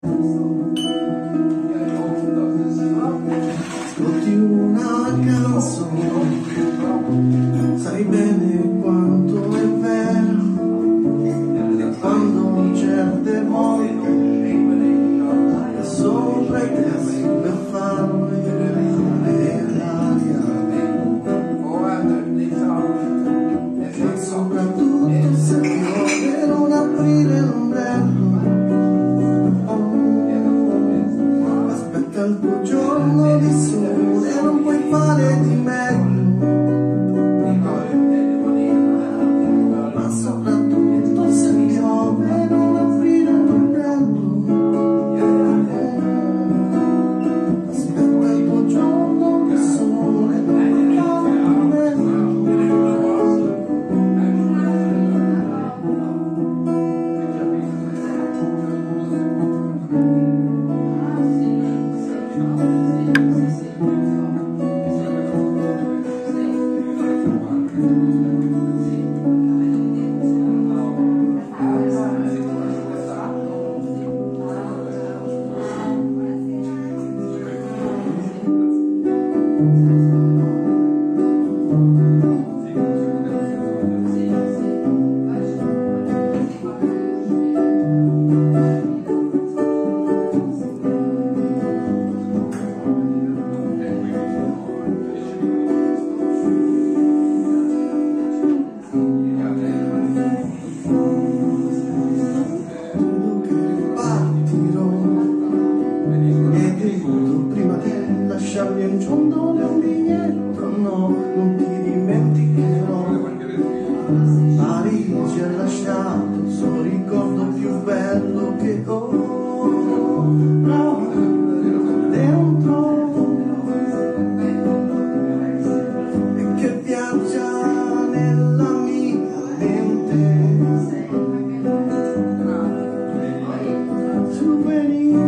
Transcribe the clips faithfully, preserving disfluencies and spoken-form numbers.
Ascolti una canzone, sai bene quanto è vero, e quando certe volte è solo pretesto per farlo entrare l'aria, ma soprattutto se piove non aprire l'ombrello. Aspetta il tuo giorno di sole, non puoi fare di meglio, ma soprattutto se piove non aprire l'ombrello. Aspetta il tuo giorno di sole, non puoi fare di meglio. Lasciarmi un giorno di un biglietto, no, non ti dimenticherò. Parigi ha lasciato il suo ricordo più bello che ho, no, dentro, e che viaggia nella mia mente. Souvenir.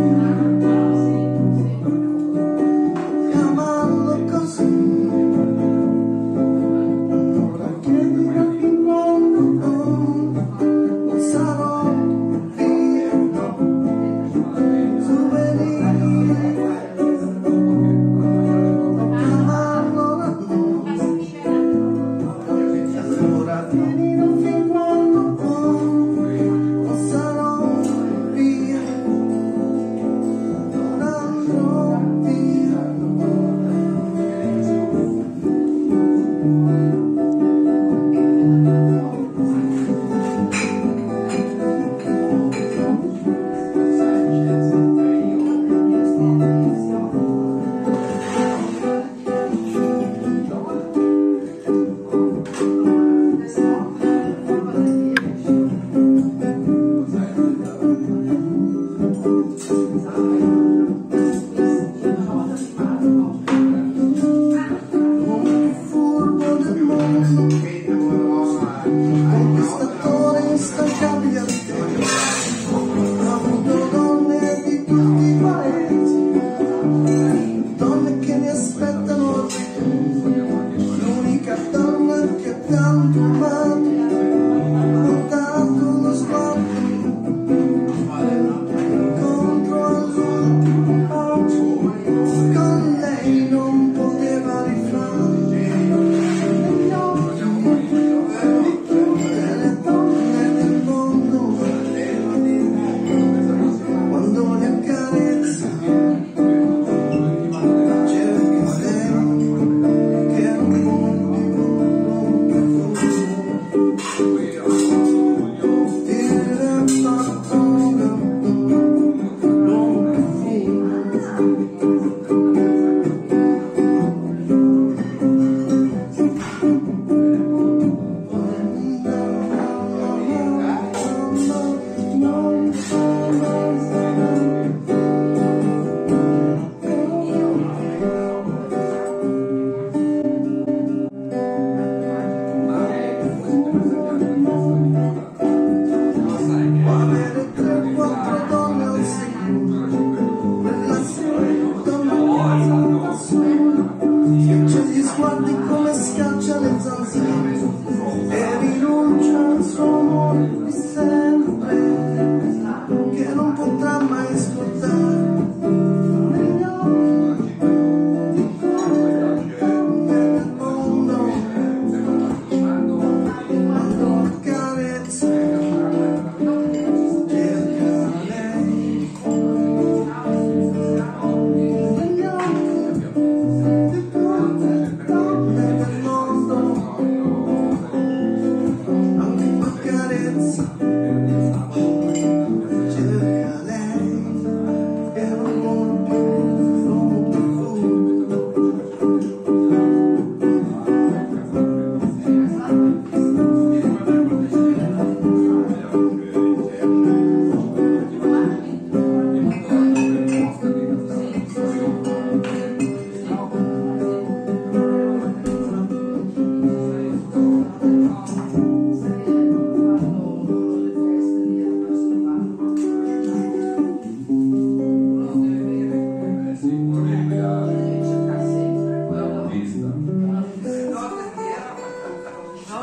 Contro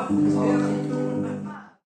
funziona.